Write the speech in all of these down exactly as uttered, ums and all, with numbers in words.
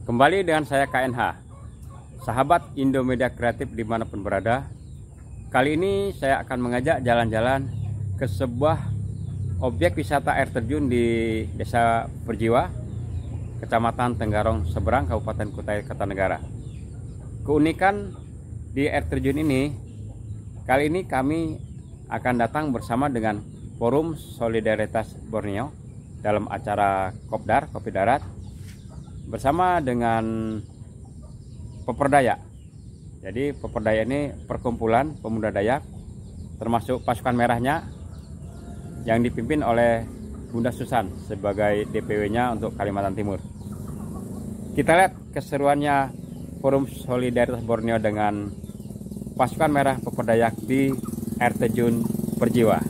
Kembali dengan saya K N H, sahabat Indomedia Kreatif dimanapun berada. Kali ini saya akan mengajak jalan-jalan ke sebuah objek wisata air terjun di Desa Perjiwa, Kecamatan Tenggarong Seberang, Kabupaten Kutai Kartanegara. Keunikan di air terjun ini, kali ini kami akan datang bersama dengan Forum Solidaritas Borneo dalam acara Kopdar, Kopi Darat, bersama dengan Peperdaya. Jadi Peperdaya ini perkumpulan pemuda Dayak, termasuk pasukan merahnya yang dipimpin oleh Bunda Susan sebagai D P W-nya untuk Kalimantan Timur. Kita lihat keseruannya Forum Solidaritas Borneo dengan pasukan merah Peperdayak di air terjun Perjiwa.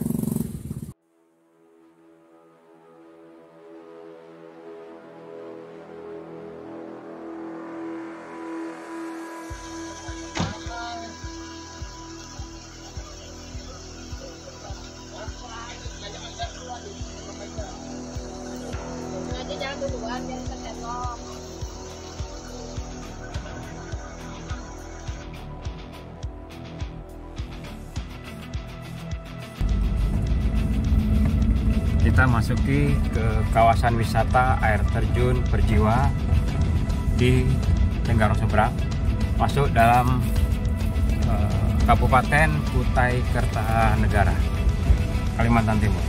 Kita masuki ke kawasan wisata air terjun Perjiwa di Tenggarong Seberang, masuk dalam eh, Kabupaten Kutai Kartanegara, Kalimantan Timur.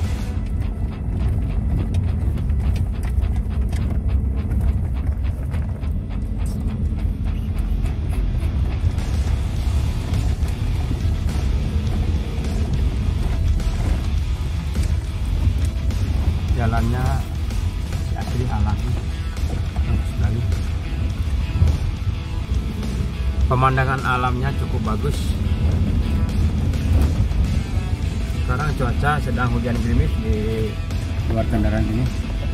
Jalannya asli alami, bagus sekali. Pemandangan alamnya cukup bagus. Sekarang cuaca sedang hujan gerimis di luar kendaraan ini.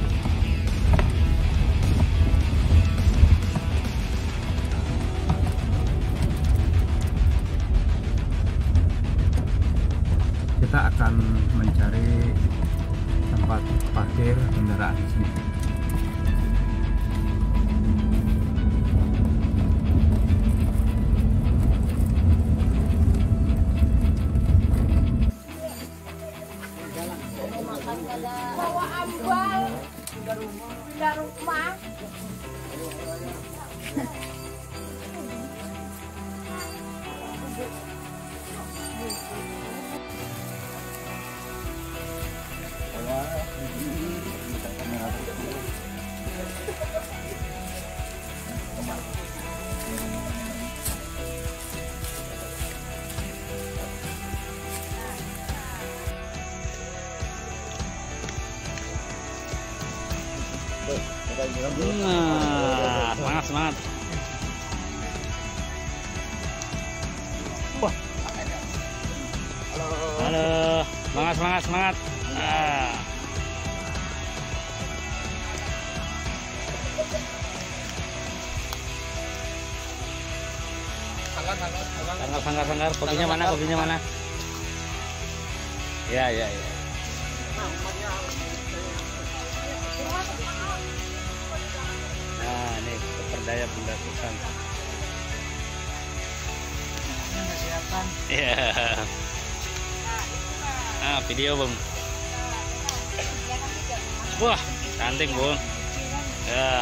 Kita akan mencari tempat parkir kendaraan di sini. Bawa ambal pindah rumah. Nah, semangat semangat. Wah. Halo, semangat semangat semangat. Nah. Sanggar sanggar sanggar. Kopinya mana? Kopinya mana? Ya ya ya. Nah, ini Peperdaya Bunda Susan. Iya. Ah, video bang. Wah, cantik bang. Ya.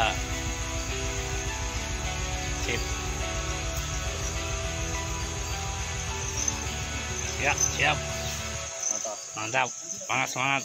Sip. Ya, siap. Mantap. Mantap. Semangat semangat.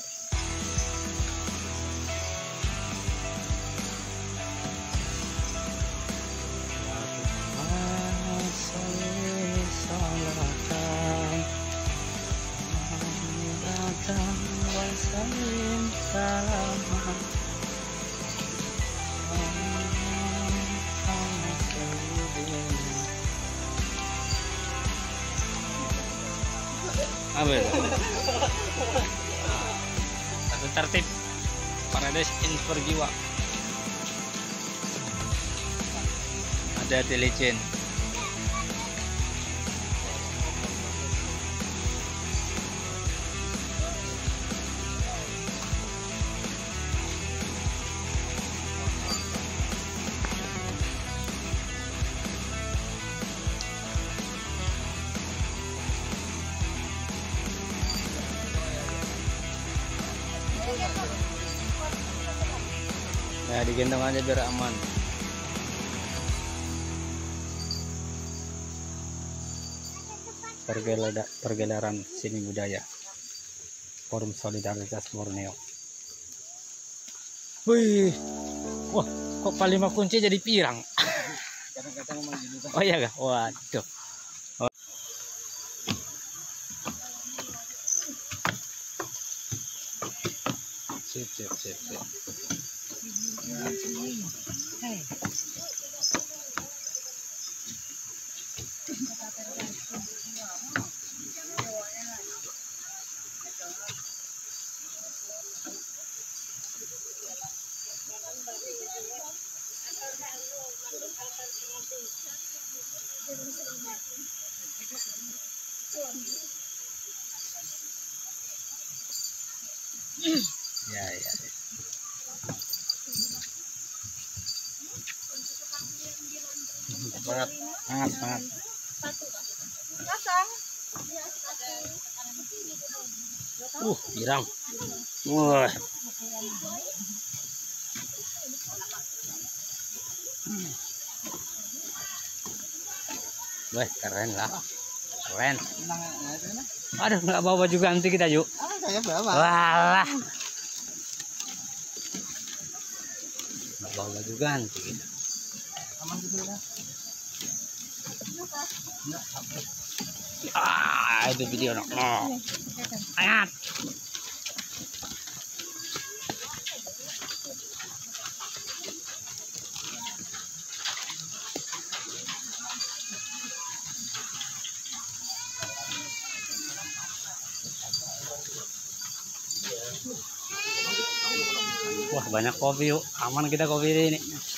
Apa itu? Satu tertib Paradise in Perjiwa. Ada Diligent. digendong aja biar aman. Pergelera, pergelaran seni budaya Forum Solidaritas Borneo. Wih, wah, kok palima kunci jadi pirang? Kadang-kadang memang gini. Oh iya kah? Waduh. Oh. Sip, sip, sip, sip. Ya, ya, ya. Semangat, semangat, semangat. Uh, girang. Wah. Wah, keren lah. Keren. Aduh, nggak bawa baju ganti kita yuk. Walah. Nggak bawa baju ganti kita. Ah, itu video no. No. Ayat. Wah, banyak kopi yuk. Aman kita kopi ini.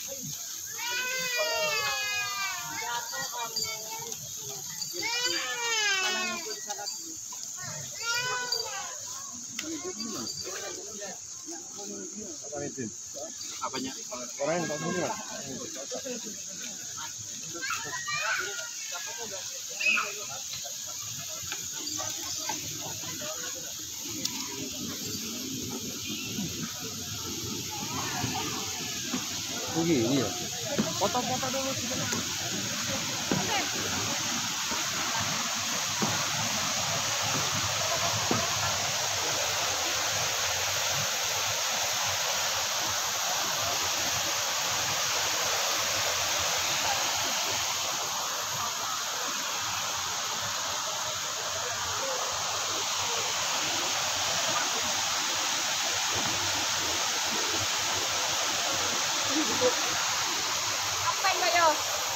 Apanya? Orang yang tahu. Oh gini ya. Foto-foto dulu. Apa yang kayo?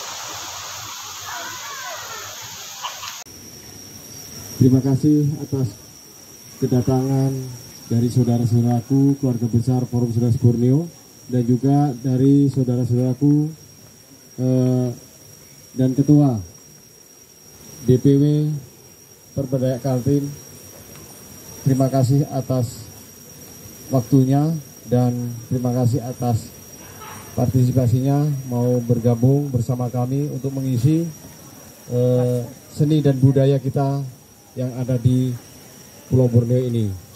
Terima kasih atas kedatangan dari saudara-saudaraku, keluarga besar Forum Solidaritas Borneo, dan juga dari saudara-saudaraku eh, dan Ketua D P W Perberdaya Kaltim. Terima kasih atas waktunya dan terima kasih atas partisipasinya mau bergabung bersama kami untuk mengisi eh, seni dan budaya kita yang ada di Pulau Borneo ini.